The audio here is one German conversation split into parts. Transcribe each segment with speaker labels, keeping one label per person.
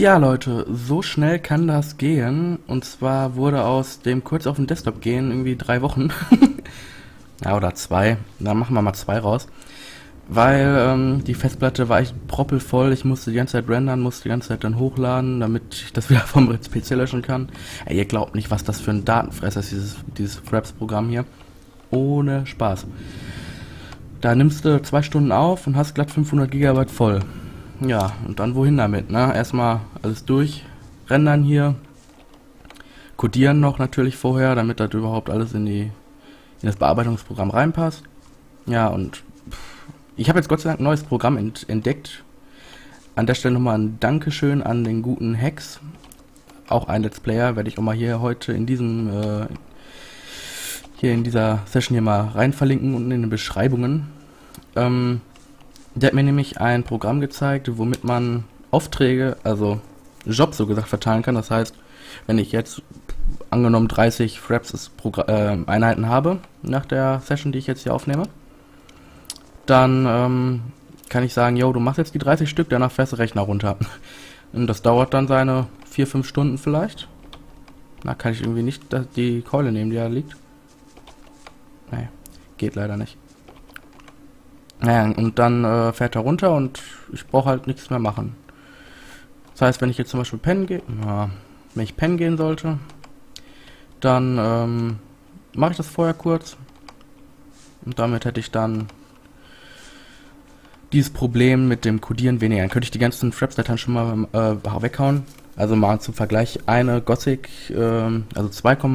Speaker 1: Tja, Leute, so schnell kann das gehen. Und zwar wurde aus dem kurz auf den Desktop gehen irgendwie 3 Wochen. Ja, oder zwei. Dann machen wir mal zwei raus. Weil die Festplatte war echt propelvoll. Ich musste die ganze Zeit rendern, musste die ganze Zeit dann hochladen, damit ich das wieder vom PC löschen kann. Ey, ihr glaubt nicht, was das für ein Datenfresser ist, dieses Fraps-Programm hier. Ohne Spaß. Da nimmst du 2 Stunden auf und hast glatt 500 Gigabyte voll. Ja, und dann wohin damit, ne? Erstmal alles durch, rendern hier, codieren noch natürlich vorher, damit das überhaupt alles in das Bearbeitungsprogramm reinpasst. Ja, und ich habe jetzt Gott sei Dank ein neues Programm entdeckt. An der Stelle nochmal ein Dankeschön an den guten Hex. Auch ein Let's Player, werde ich auch mal hier heute in dieser Session hier mal rein verlinken unten in den Beschreibungen. Der hat mir nämlich ein Programm gezeigt, womit man Aufträge, also Jobs so gesagt, verteilen kann. Das heißt, wenn ich jetzt angenommen 30 Fraps Einheiten habe nach der Session, die ich jetzt hier aufnehme, dann kann ich sagen, yo, du machst jetzt die 30 Stück, danach fährst du Rechner runter. Und das dauert dann seine 4-5 Stunden vielleicht. Na, kann ich irgendwie nicht die Keule nehmen, die da liegt. Nee, geht leider nicht. Naja, und dann fährt er runter und ich brauche halt nichts mehr machen. Das heißt, wenn ich jetzt zum Beispiel pennen gehe, wenn ich pennen gehen sollte, dann mache ich das vorher kurz. Und damit hätte ich dann dieses Problem mit dem Codieren weniger. Dann könnte ich die ganzen Fraps-Dateien schon mal weghauen. Also mal zum Vergleich, eine Gothic, also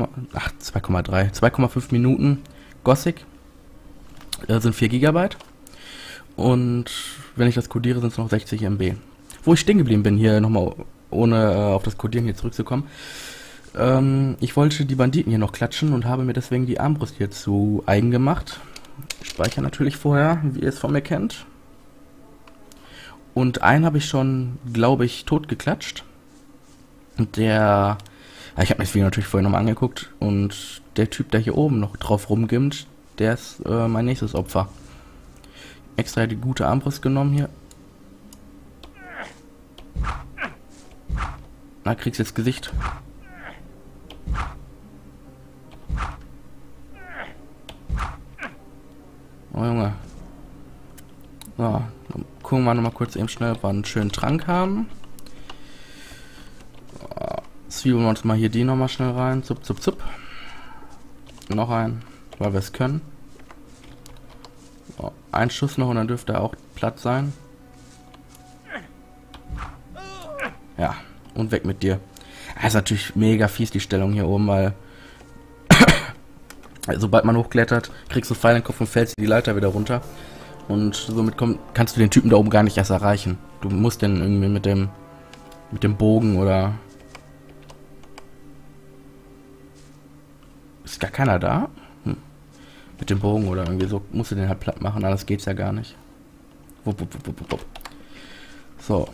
Speaker 1: 2,5 Minuten Gothic sind 4 Gigabyte. Und wenn ich das codiere, sind es noch 60 MB. Wo ich stehen geblieben bin, hier nochmal, ohne auf das Codieren hier zurückzukommen. Ich wollte die Banditen hier noch klatschen und habe mir deswegen die Armbrust hier zu eigen gemacht. Ich speichere natürlich vorher, wie ihr es von mir kennt. Und einen habe ich schon, glaube ich, tot geklatscht. Und ich habe mir das Video natürlich vorher nochmal angeguckt. Und der Typ, der hier oben noch drauf rumgimmt, der ist mein nächstes Opfer. Extra die gute Armbrust genommen hier. Na, kriegst jetzt Gesicht. Oh Junge. So, dann gucken wir nochmal kurz eben schnell, ob wir einen schönen Trank haben. Zwiebeln wir uns mal hier die nochmal schnell rein. Zup, zup, zup. Noch ein, weil wir es können. So, ein Schuss noch und dann dürfte er auch platt sein. Ja, und weg mit dir. Das ist natürlich mega fies, die Stellung hier oben, weil sobald man hochklettert, kriegst du Pfeil in den Kopf und fällst die Leiter wieder runter. Und somit kannst du den Typen da oben gar nicht erst erreichen. Du musst den irgendwie mit dem Bogen oder... Ist gar keiner da? Mit dem Bogen oder irgendwie so musst du den halt platt machen, anders geht's ja gar nicht. Wupp, wupp, wupp, wupp, wupp. So.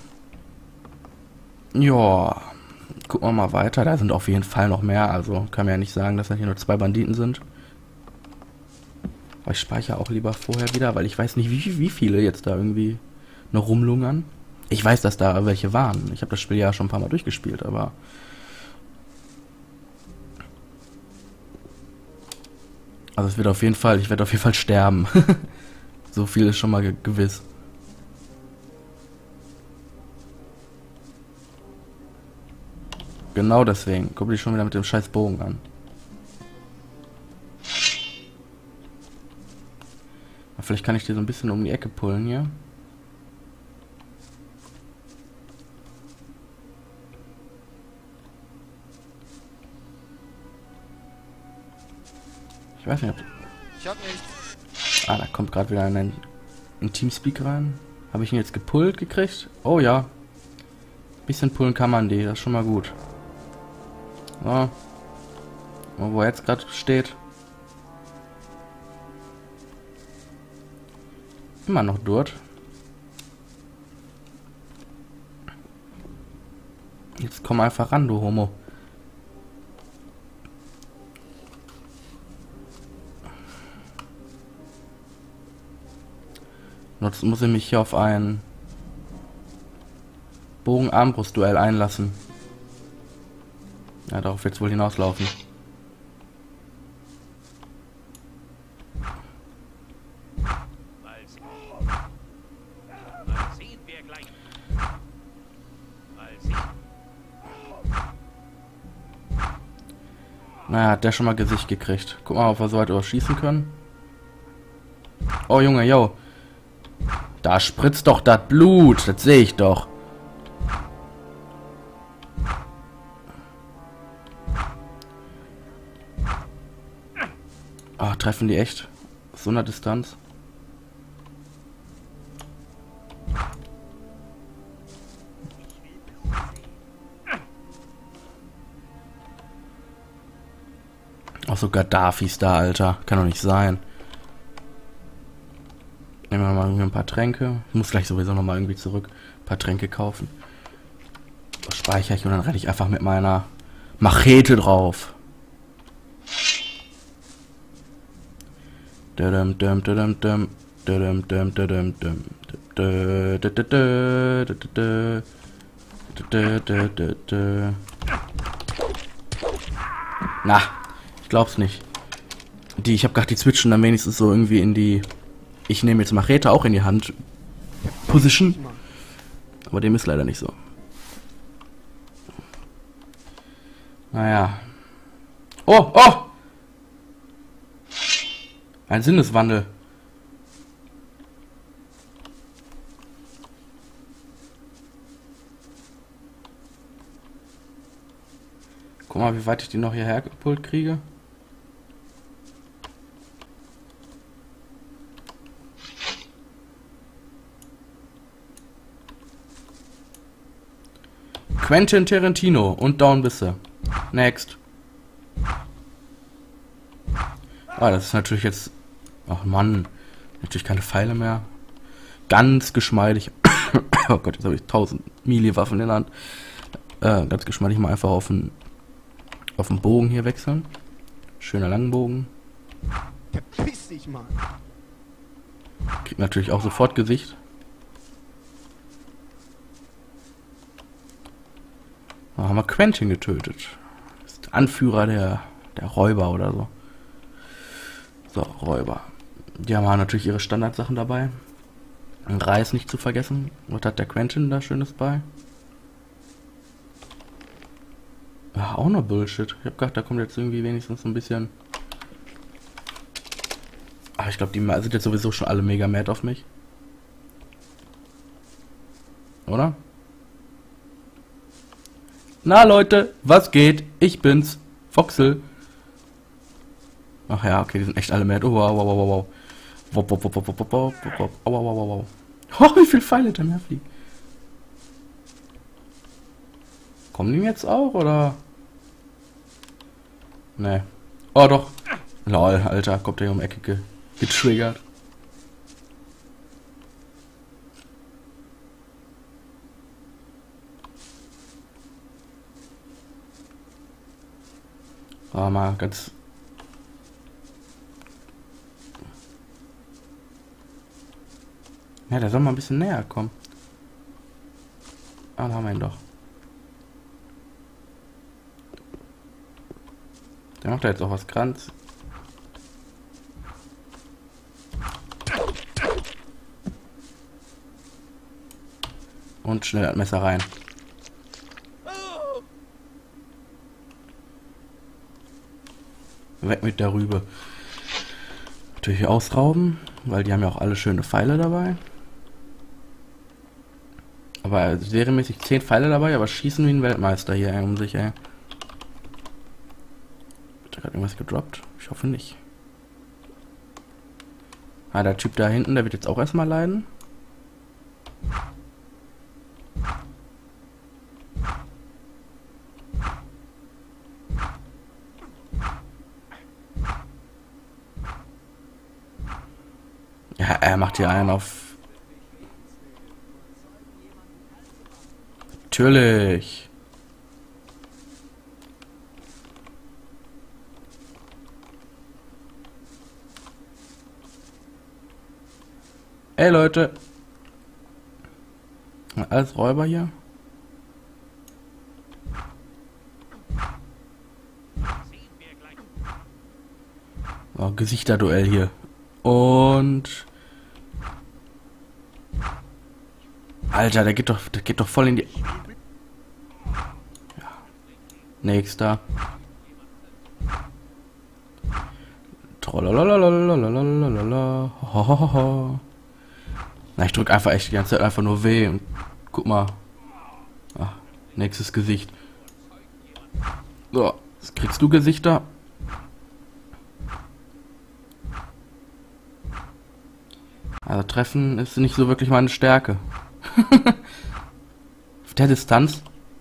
Speaker 1: Ja. Gucken wir mal weiter. Da sind auf jeden Fall noch mehr. Also kann man ja nicht sagen, dass das hier nur 2 Banditen sind. Aber ich speichere auch lieber vorher wieder, weil ich weiß nicht, wie viele jetzt da irgendwie noch rumlungern. Ich weiß, dass da welche waren. Ich habe das Spiel ja schon ein paar Mal durchgespielt, aber... Also ich werde auf jeden Fall sterben. So viel ist schon mal gewiss. Genau deswegen. Guck dich schon wieder mit dem scheiß Bogen an. Vielleicht kann ich dir so ein bisschen um die Ecke pullen hier. Ich weiß nicht, ob...
Speaker 2: Ich hab nicht.
Speaker 1: Ah, da kommt gerade wieder ein Teamspeak rein. Habe ich ihn jetzt gepullt gekriegt? Oh ja. Bisschen pullen kann man die, das ist schon mal gut. So. Und wo er jetzt gerade steht. Immer noch dort. Jetzt komm einfach ran, du Homo. Sonst muss ich mich hier auf einen Bogen-Armbrust-Duell einlassen. Ja, darauf wird es wohl hinauslaufen. Naja, hat der schon mal Gesicht gekriegt. Guck mal, ob wir so weit überschießen können. Oh Junge, yo. Da spritzt doch das Blut. Das sehe ich doch. Ah, treffen die echt? Aus so einer Distanz? Auch so Gaddafis da, Alter. Kann doch nicht sein. Nehmen wir mal ein paar Tränke. Ich muss gleich sowieso nochmal irgendwie zurück ein paar Tränke kaufen. Das speichere ich und dann renne ich einfach mit meiner Machete drauf. Na, ich glaub's nicht. Ich habe gedacht, die switchen dann wenigstens so irgendwie in die... Ich nehme jetzt Machete auch in die Hand. Position. Aber dem ist leider nicht so. Naja. Oh, oh! Ein Sinneswandel. Guck mal, wie weit ich die noch hierher gepult kriege. Quentin Tarantino und Down Bisse. Next. Ah, das ist natürlich jetzt... Ach Mann. Natürlich keine Pfeile mehr. Ganz geschmeidig. Oh Gott, jetzt habe ich 1000 Melee-Waffen in der Hand. Ganz geschmeidig mal einfach auf den Bogen hier wechseln. Schöner Langbogen.
Speaker 2: Verpiss dich mal.
Speaker 1: Kriegt natürlich auch sofort Gesicht. Da haben wir Quentin getötet. Ist Anführer der Räuber oder so. So, Räuber. Die haben natürlich ihre Standardsachen dabei. Ein Reis nicht zu vergessen. Was hat der Quentin da Schönes bei? Ja, auch noch Bullshit. Ich hab gedacht, da kommt jetzt irgendwie wenigstens ein bisschen... Aber ich glaube, die sind jetzt sowieso schon alle mega mad auf mich. Oder? Na Leute, was geht? Ich bin's, Foxel. Ach ja, okay, die sind echt alle mad. Oh, wow, wow, wow, wow. Wow, wow, wow, wow, wow, wow, wow, wow, wow, wow. Oh, wie viele Pfeile da mehr fliegen. Kommen die jetzt auch, oder? Nee. Oh, doch. Lol, Alter, kommt der hier um die Ecke getriggert. Aber mal ganz... Ja, der soll mal ein bisschen näher kommen. Ah, da haben wir ihn doch. Der macht da jetzt auch was Kranz. Und schnell das Messer rein. Weg mit der Rübe. Natürlich ausrauben, weil die haben ja auch alle schöne Pfeile dabei. Aber serienmäßig 10 Pfeile dabei, aber schießen wie ein Weltmeister hier um sich, ey. Hat da gerade irgendwas gedroppt? Ich hoffe nicht. Ah, der Typ da hinten, der wird jetzt auch erstmal leiden. Ja, er macht hier einen auf... Natürlich. Ey Leute. Alles Räuber hier. So, Gesichterduell hier. Und... Alter, der geht doch voll in die... Ja. Nächster. Trollalalalalalalala. Hohoho. Na, ich drück einfach echt die ganze Zeit einfach nur W und guck mal. Ach, nächstes Gesicht. So, jetzt kriegst du Gesichter. Also Treffen ist nicht so wirklich meine Stärke. Auf der Distanz.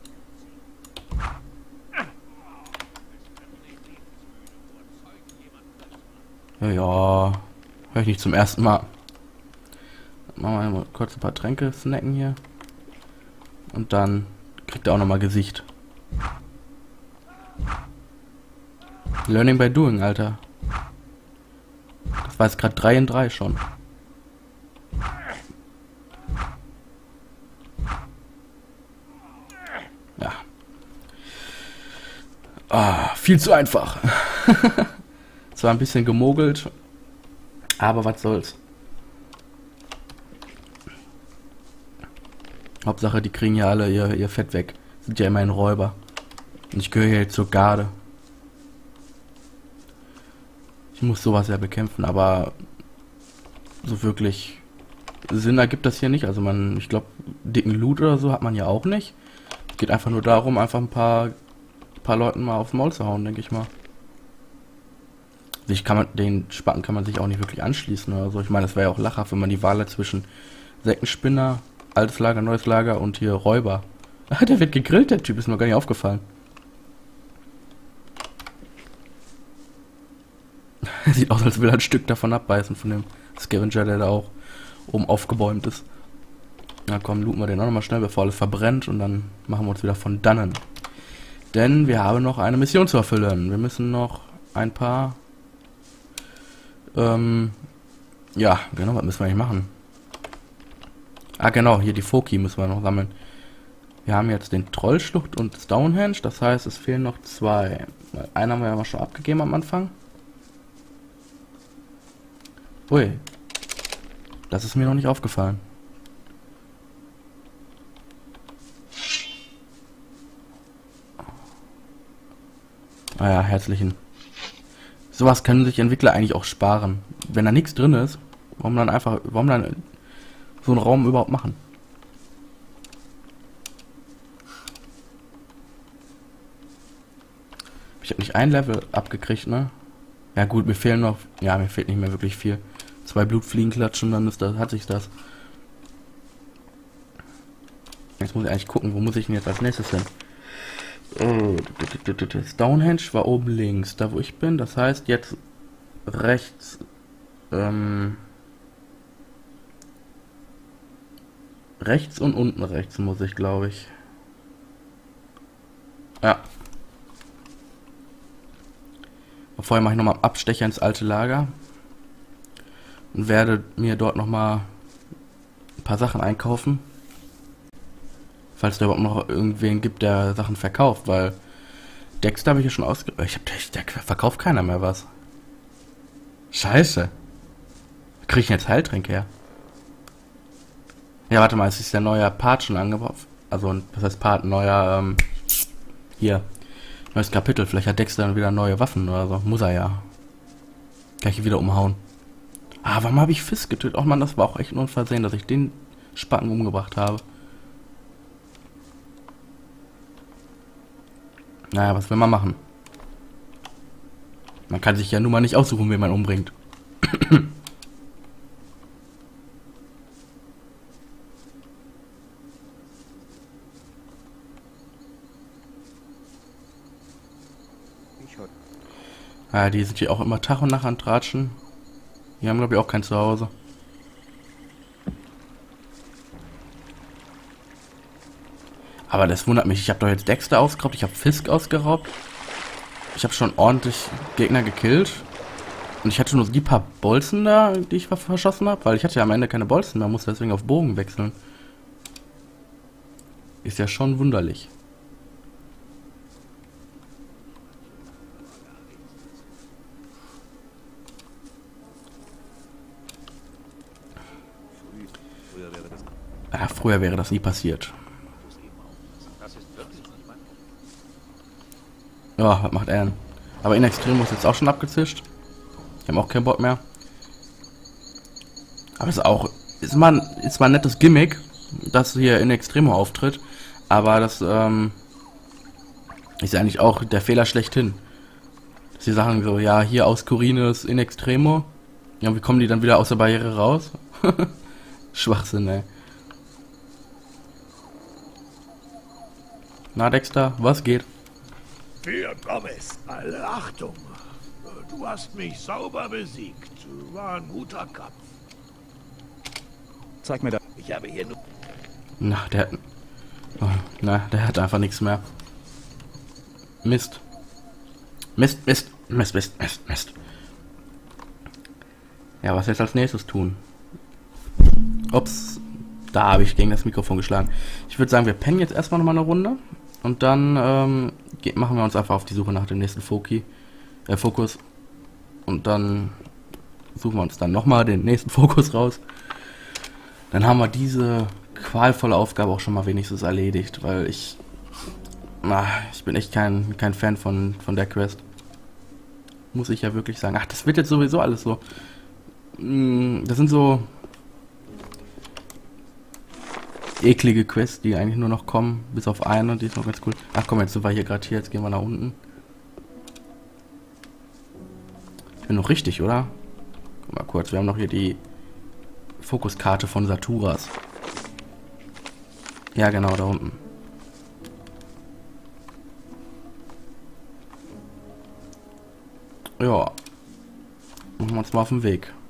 Speaker 1: Ja, höre ich nicht zum ersten Mal. Machen wir mal kurz ein paar Tränke snacken hier. Und dann kriegt er auch nochmal Gesicht. Learning by doing, Alter. Das war jetzt gerade 3 in 3 schon. Ja. Ah, viel zu einfach. Zwar ein bisschen gemogelt, aber was soll's. Hauptsache, die kriegen ja alle ihr Fett weg. Sind ja immerhin Räuber. Und ich gehöre jetzt zur Garde. Ich muss sowas ja bekämpfen, aber so wirklich Sinn ergibt das hier nicht. Also ich glaube, dicken Loot oder so hat man ja auch nicht. Es geht einfach nur darum, einfach ein paar Leuten mal aufs Maul zu hauen, denke ich mal. Den Spacken kann man sich auch nicht wirklich anschließen oder so. Ich meine, das wäre ja auch lachhaft, wenn man die Wahl hat zwischen Säckenspinner, altes Lager, neues Lager und hier Räuber. Der wird gegrillt, der Typ, ist mir gar nicht aufgefallen. Sieht aus, als will er ein Stück davon abbeißen, von dem Scavenger, der da auch oben aufgebäumt ist. Na komm, looten wir den auch nochmal schnell, bevor alles verbrennt, und dann machen wir uns wieder von dannen. Denn wir haben noch eine Mission zu erfüllen. Wir müssen noch ein paar... ja, genau, was müssen wir eigentlich machen? Ah, genau, hier die Foki müssen wir noch sammeln. Wir haben jetzt den Trollschlucht und Stonehenge, das heißt, es fehlen noch 2. Einen haben wir ja mal schon abgegeben am Anfang. Ui. Das ist mir noch nicht aufgefallen. Ah ja, herzlichen. Sowas können sich Entwickler eigentlich auch sparen. Wenn da nichts drin ist, warum dann so einen Raum überhaupt machen? Ich habe nicht ein Level abgekriegt, ne? Ja gut, mir fehlt nicht mehr wirklich viel. 2 Blutfliegen klatschen, dann hat sich das. Jetzt muss ich eigentlich gucken, wo muss ich denn jetzt als nächstes hin? Stonehenge war oben links, da wo ich bin. Das heißt jetzt rechts. Rechts und unten rechts muss ich, glaube ich. Ja. Vorher mache ich nochmal Abstecher ins alte Lager. Und werde mir dort nochmal ein paar Sachen einkaufen. Falls da überhaupt noch irgendwen gibt, der Sachen verkauft, weil Dexter habe ich ja schon der verkauft keiner mehr was. Scheiße. Kriege ich jetzt Heiltränke her? Ja, warte mal, es ist der neue Part schon angebaut. Also, was heißt Part? Neuer, hier. Neues Kapitel. Vielleicht hat Dexter dann wieder neue Waffen oder so. Muss er ja. Gleich wieder umhauen. Ah, warum habe ich Fisk getötet? Oh Mann, das war auch echt nur ein Versehen, dass ich den Spaten umgebracht habe. Naja, was will man machen? Man kann sich ja nun mal nicht aussuchen, wen man umbringt. Ja, die sind hier auch immer Tag und Nacht an Tratschen. Die haben, glaube ich, auch kein Zuhause. Aber das wundert mich. Ich habe doch jetzt Dexter ausgeraubt, ich habe Fisk ausgeraubt. Ich habe schon ordentlich Gegner gekillt. Und ich hatte nur die paar Bolzen da, die ich verschossen habe. Weil ich hatte ja am Ende keine Bolzen mehr, musste deswegen auf Bogen wechseln. Ist ja schon wunderlich. Früher wäre das nie passiert. Ja, was macht er denn? Aber In Extremis ist jetzt auch schon abgezischt. Die haben auch keinen Bock mehr. Aber ist mal ein nettes Gimmick, dass hier In Extremo auftritt. Aber das ist ja eigentlich auch der Fehler schlechthin. Dass die sagen so, ja, hier aus Corines In Extremo. Ja, wie kommen die dann wieder aus der Barriere raus? Schwachsinn, ey. Na, Dexter, was geht?
Speaker 3: Für Gomez, alle Achtung. Du hast mich sauber besiegt. War ein guter Kampf.
Speaker 4: Zeig mir das.
Speaker 3: Ich habe hier nur...
Speaker 1: Der hat einfach nichts mehr. Mist. Mist. Ja, was jetzt als nächstes tun? Ups, da habe ich gegen das Mikrofon geschlagen. Ich würde sagen, wir pennen jetzt erstmal nochmal eine Runde. Und dann machen wir uns einfach auf die Suche nach dem nächsten Fokus. Und dann suchen wir uns dann nochmal den nächsten Fokus raus. Dann haben wir diese qualvolle Aufgabe auch schon mal wenigstens erledigt, weil ich bin echt kein Fan von der Quest. Muss ich ja wirklich sagen. Ach, das wird jetzt sowieso alles so. Das sind so eklige Quests, die eigentlich nur noch kommen, bis auf eine, die ist noch ganz cool. Ach komm, jetzt sind wir hier gerade hier, jetzt gehen wir nach unten. Ich bin noch richtig, oder? Guck mal kurz, wir haben noch hier die Fokuskarte von Saturas. Ja, genau, da unten. Ja. Machen wir uns mal auf den Weg.